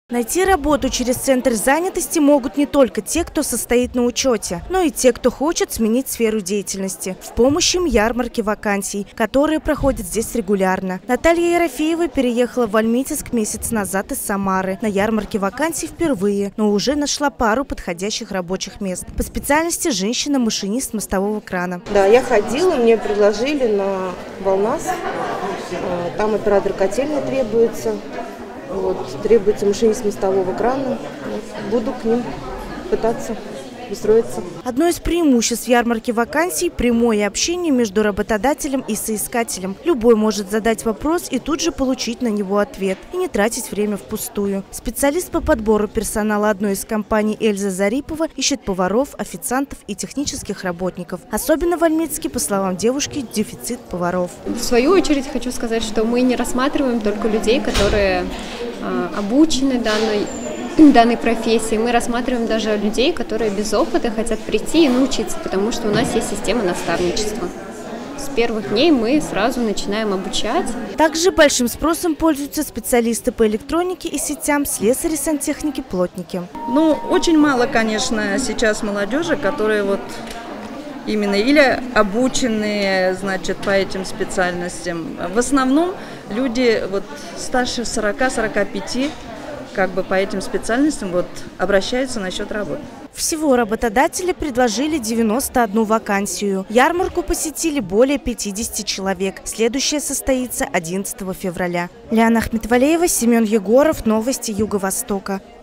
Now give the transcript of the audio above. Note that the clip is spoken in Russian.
Найти работу через центр занятости могут не только те, кто состоит на учете, но и те, кто хочет сменить сферу деятельности. В помощь им ярмарки вакансий, которые проходят здесь регулярно. Наталья Ерофеева переехала в Альметьевск месяц назад из Самары. На ярмарке вакансий впервые, но уже нашла пару подходящих рабочих мест. По специальности женщина-машинист мостового крана. Да, я ходила, мне предложили на Волнас. Там оператор котельной требуется. Требуется машинист мостового крана. Буду к ним пытаться устроиться. Одно из преимуществ ярмарки вакансий – прямое общение между работодателем и соискателем. Любой может задать вопрос и тут же получить на него ответ. И не тратить время впустую. Специалист по подбору персонала одной из компаний Эльза Зарипова ищет поваров, официантов и технических работников. Особенно в Альметьевске, по словам девушки, дефицит поваров. В свою очередь хочу сказать, что мы не рассматриваем только людей, которые обучены данной профессии. Мы рассматриваем даже людей, которые без опыта хотят прийти и научиться, потому что у нас есть система наставничества. С первых дней мы сразу начинаем обучать. Также большим спросом пользуются специалисты по электронике и сетям, слесари, сантехники, плотники. Очень мало, конечно, сейчас молодежи, которые именно или обученные, по этим специальностям. В основном люди старше 40-45 по этим специальностям обращаются насчет работы. Всего работодатели предложили 91 вакансию. Ярмарку посетили более 50 человек. Следующая состоится 11 февраля. Лиана Ахметвалеева, Семен Егоров. Новости Юго-Востока.